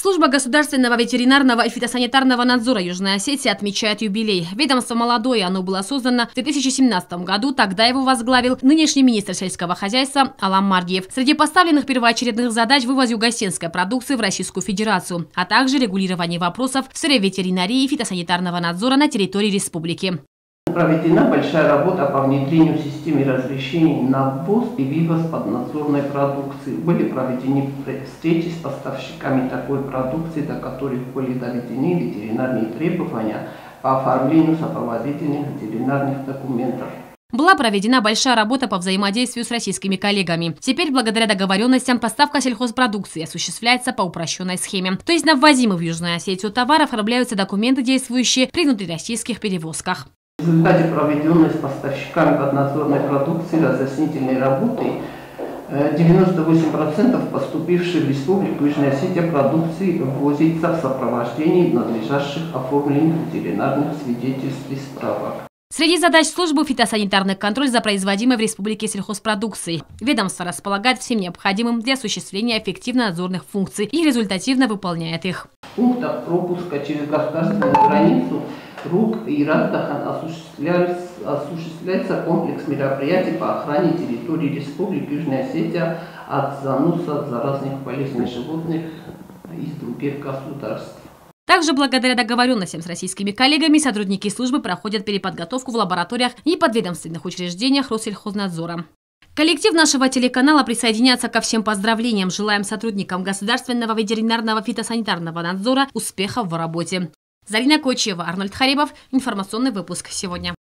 Служба государственного ветеринарного и фитосанитарного надзора Южной Осетии отмечает юбилей. Ведомство молодое, оно было создано в 2017 году. Тогда его возглавил нынешний министр сельского хозяйства Алам Маргиев. Среди поставленных первоочередных задач вывоз югосетской продукции в Российскую Федерацию, а также регулирование вопросов в сфере ветеринарии и фитосанитарного надзора на территории республики. Проведена большая работа по внедрению системы разрешений на ввоз и вывоз поднадзорной продукции. Были проведены встречи с поставщиками такой продукции, до которых были доведены ветеринарные требования по оформлению сопроводительных ветеринарных документов. Была проведена большая работа по взаимодействию с российскими коллегами. Теперь, благодаря договоренностям, поставка сельхозпродукции осуществляется по упрощенной схеме. То есть на ввозимых в Южную Осетию товар оформляются документы, действующие при внутрироссийских перевозках. В результате проведенной с поставщиками поднадзорной продукции разъяснительной работы 98% поступившей в Республику Южная Осетия продукции ввозится в сопровождении надлежащих оформленных ветеринарных свидетельств и справок. Среди задач службы фитосанитарный контроль за производимой в республике сельхозпродукцией. Ведомство располагает всем необходимым для осуществления эффективно-надзорных функций и результативно выполняет их. В пунктах пропуска через государственную границу РУК и Раддахан осуществляется комплекс мероприятий по охране территории Республики Южная Осетия от заноса заразных болезней животных из других государств. Также благодаря договоренностям с российскими коллегами сотрудники службы проходят переподготовку в лабораториях и подведомственных учреждениях Россельхознадзора. Коллектив нашего телеканала присоединяется ко всем поздравлениям. Желаем сотрудникам Государственного ветеринарного фитосанитарного надзора успехов в работе. Зарина Кочева, Арнольд Харибов. Информационный выпуск сегодня.